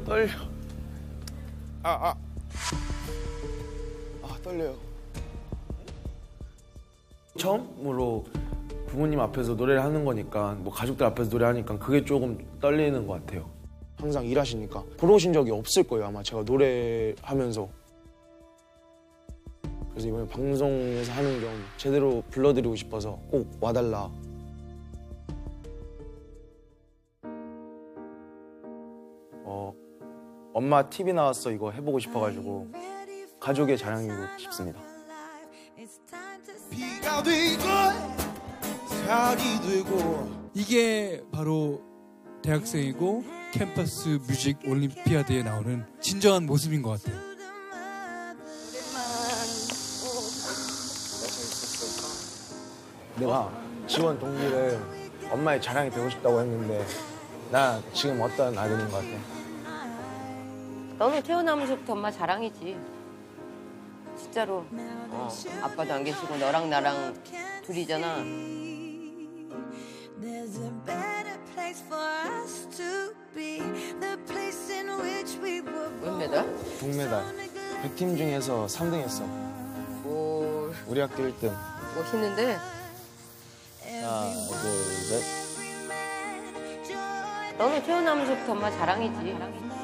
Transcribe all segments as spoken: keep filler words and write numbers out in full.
떨려. 아, 아. 아, 떨려요. 처음으로 부모님 앞에서 노래를 하는 거니까, 뭐 가족들 앞에서 노래하니까 그게 조금 떨리는 것 같아요. 항상 일하시니까 보러 오신 적이 없을 거예요, 아마 제가 노래하면서. 그래서 이번에 방송에서 하는 겸 제대로 불러드리고 싶어서 꼭 와달라. 어, 엄마 티비 나왔어 이거 해보고 싶어가지고 가족의 자랑이고 싶습니다. 비가 되고 살이 되고 이게 바로 대학생이고 캠퍼스 뮤직 올림피아드에 나오는 진정한 모습인 것 같아요. 내가 지원 동기를 엄마의 자랑이 되고 싶다고 했는데 나 지금 어떤 아들인 것 같아? 너는 태어나면서부터 엄마 자랑이지. 진짜로. 어, 아빠도 안 계시고 너랑 나랑 둘이잖아. 몇 메달? 동메달. 백 팀 중에서 삼 등 했어. 오, 우리 학교 일 등. 멋있는데? 하나, 둘, 셋. 너는 태어나면서부터 엄마 자랑이지.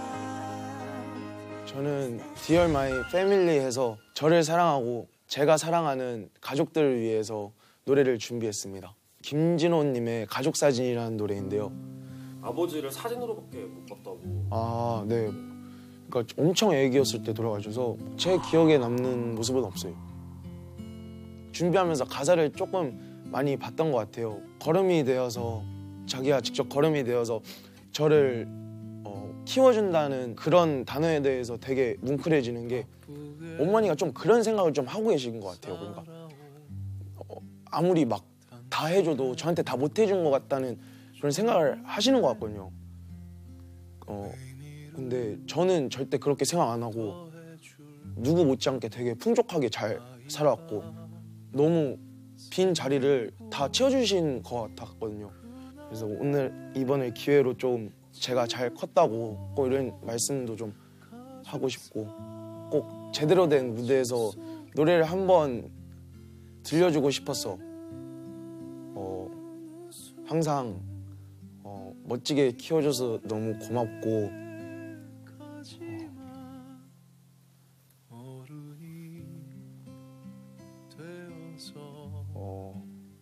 저는 Dear My Family 해서 저를 사랑하고 제가 사랑하는 가족들을 위해서 노래를 준비했습니다. 김진호님의 가족사진이라는 노래인데요. 아버지를 사진으로밖에 못 봤다고. 아, 네. 그러니까 엄청 애기였을 때 돌아가셔서 제 기억에 남는 모습은 없어요. 준비하면서 가사를 조금 많이 봤던 것 같아요. 걸음이 되어서 자기가 직접 걸음이 되어서 저를 어, 키워준다는 그런 단어에 대해서 되게 뭉클해지는 게 어머니가 좀 그런 생각을 좀 하고 계신 것 같아요. 그러니까 어, 아무리 막 다 해줘도 저한테 다 못 해준 것 같다는 그런 생각을 하시는 것 같거든요. 어, 근데 저는 절대 그렇게 생각 안 하고 누구 못지않게 되게 풍족하게 잘 살아왔고 너무 빈 자리를 다 채워주신 것 같았거든요. 그래서 오늘 이번에 기회로 좀 제가 잘 컸다고 꼭 이런 말씀도 좀 하고 싶고 꼭 제대로 된 무대에서 노래를 한번 들려주고 싶었어. 어, 항상 어, 멋지게 키워줘서 너무 고맙고 어,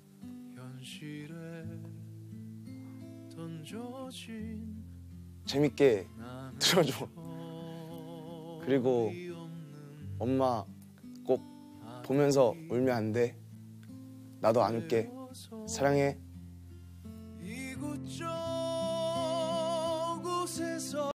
재밌게 들어줘. 그리고 엄마 꼭 보면서 울면 안 돼. 나도 안 울게. 사랑해.